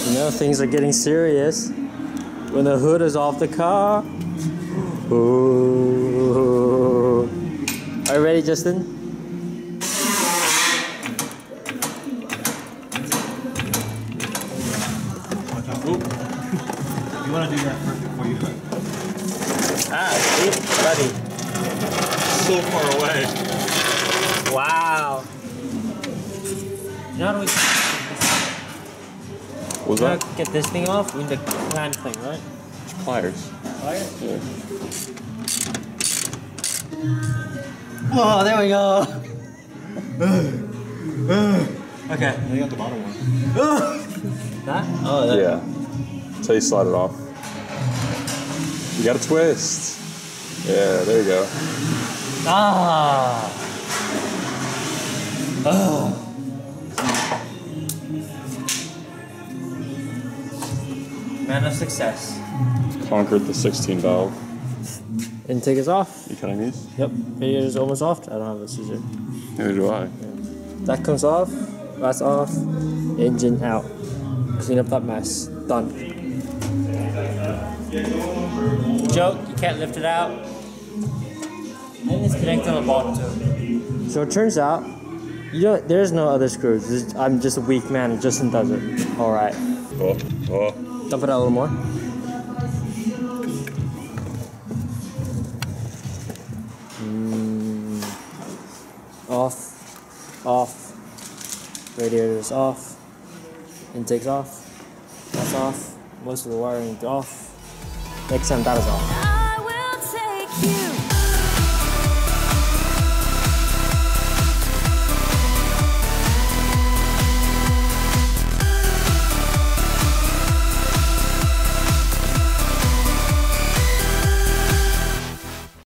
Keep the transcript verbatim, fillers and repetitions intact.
You know, things are getting serious when the hood is off the car. Ooh. Are you ready, Justin? You want to do that first before you hook? Ah, see? Buddy. So far away. Wow. You know how do we What's you know that? how to get this thing off? We need the clamp thing, right? Pliers. Pliers? Yeah. Oh, there we go. Okay. I got the bottom one. That? Oh, that. Yeah. That's how you slide it off. You gotta twist. Yeah, there you go. Ah. Oh. Man of success. Conquered the sixteen valve. Intake is off. You cutting these? Yep. It is almost off. I don't have a scissor. Neither do I. That comes off. That's off. Engine out. Clean up that mess. Done. Joke, you can't lift it out. And it's connected on the bottom too. So it turns out, you don't. There's no other screws. There's, I'm just a weak man. Justin does it. All right. Oh, oh. Dump it out a little more. Mm. Off. Off. Radiator is off. Intake's off. That's off. Most of the wiring is off. Next time that is off. I will take you